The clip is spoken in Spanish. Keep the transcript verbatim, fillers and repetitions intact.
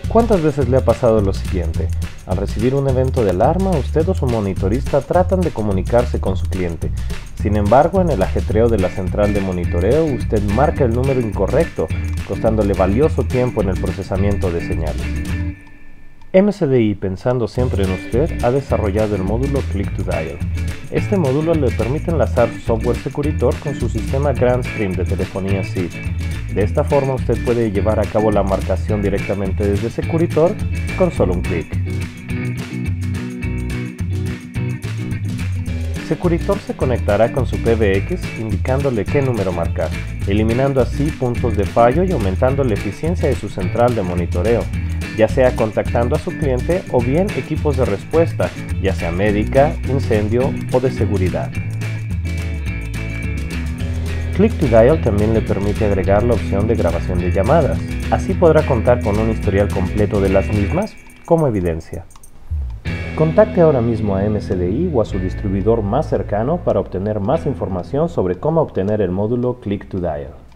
¿Cuántas veces le ha pasado lo siguiente? Al recibir un evento de alarma, usted o su monitorista tratan de comunicarse con su cliente. Sin embargo, en el ajetreo de la central de monitoreo, usted marca el número incorrecto, costándole valioso tiempo en el procesamiento de señales. M C D I, pensando siempre en usted, ha desarrollado el módulo Click to Dial. Este módulo le permite enlazar su software Securitor con su sistema Grandstream de telefonía S I D. De esta forma usted puede llevar a cabo la marcación directamente desde Securitor con solo un clic. Securitor se conectará con su P B X indicándole qué número marcar, eliminando así puntos de fallo y aumentando la eficiencia de su central de monitoreo, ya sea contactando a su cliente o bien equipos de respuesta, ya sea médica, incendio o de seguridad. Click to Dial también le permite agregar la opción de grabación de llamadas. Así podrá contar con un historial completo de las mismas como evidencia. Contacte ahora mismo a M C D I o a su distribuidor más cercano para obtener más información sobre cómo obtener el módulo Click to Dial.